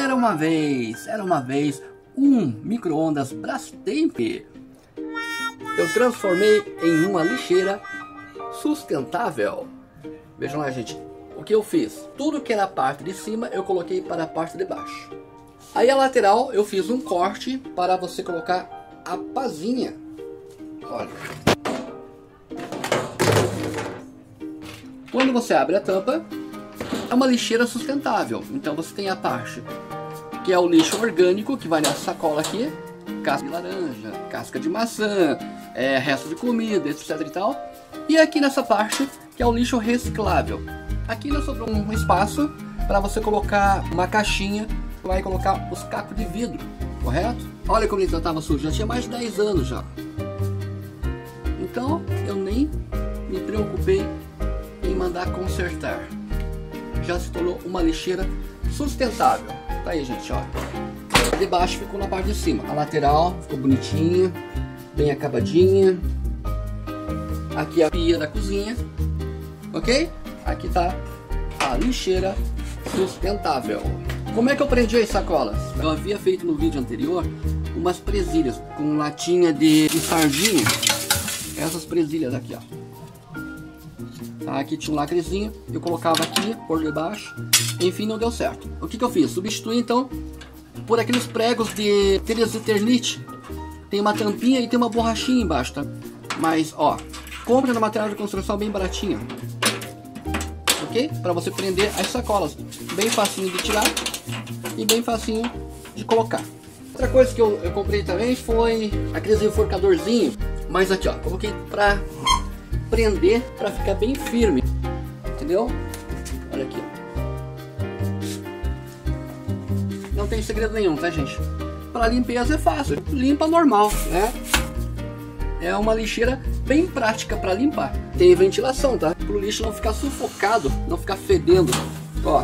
Era uma vez um micro-ondas Brastemp. Eu transformei em uma lixeira sustentável. Vejam lá, gente, o que eu fiz. Tudo que era a parte de cima eu coloquei para a parte de baixo. Aí a lateral eu fiz um corte para você colocar a pazinha. Olha. Quando você abre a tampa, é uma lixeira sustentável. Então você tem a parte que é o lixo orgânico, que vai nessa sacola aqui, casca de laranja, casca de maçã, resto de comida, etc e tal. E aqui nessa parte, que é o lixo reciclável. Aqui ainda sobrou um espaço para você colocar uma caixinha, vai colocar os cacos de vidro, correto? Olha como ele já estava sujo, já tinha mais de 10 anos já. Então eu nem me preocupei em mandar consertar. Já se tornou uma lixeira sustentável. Tá aí, gente, ó. A de baixo ficou na parte de cima. A lateral ficou bonitinha, bem acabadinha. Aqui a pia da cozinha, ok? Aqui tá a lixeira sustentável. Como é que eu prendi as sacolas? Eu havia feito no vídeo anterior umas presilhas com latinha de sardinha. Essas presilhas aqui, ó. Aqui tinha um lacrezinho, eu colocava aqui por debaixo, enfim, não deu certo. O que eu fiz? Substituí então por aqueles pregos de telhas de Eternit. Tem uma tampinha e tem uma borrachinha embaixo, tá? Mas, ó, compra no material de construção bem baratinho, ok? Para você prender as sacolas, bem facinho de tirar e bem facinho de colocar. Outra coisa que eu comprei também foi aqueles enforcadorzinho, mas aqui, ó, coloquei pra prender, para ficar bem firme, entendeu? Olha aqui, não tem segredo nenhum, tá, gente? Para limpeza é fácil, limpa normal, né? É uma lixeira bem prática para limpar. Tem ventilação, tá? Para o lixo não ficar sufocado, não ficar fedendo. Ó,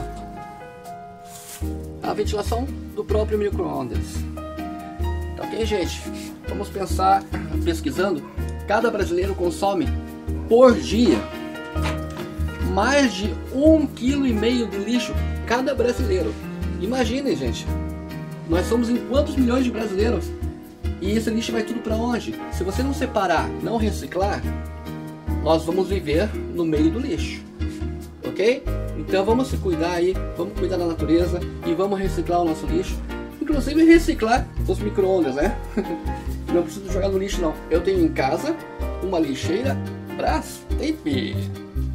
a ventilação do próprio micro-ondas. Tá ok, gente? Vamos pensar, pesquisando. Cada brasileiro consome por dia mais de 1,5 kg de lixo, cada brasileiro. Imaginem, gente, nós somos em quantos milhões de brasileiros? E esse lixo vai tudo para onde? Se você não separar, não reciclar, nós vamos viver no meio do lixo, ok? Então vamos se cuidar aí, vamos cuidar da natureza e vamos reciclar o nosso lixo, inclusive reciclar os micro-ondas, né? Não preciso jogar no lixo não. Eu tenho em casa uma lixeira Brastemp.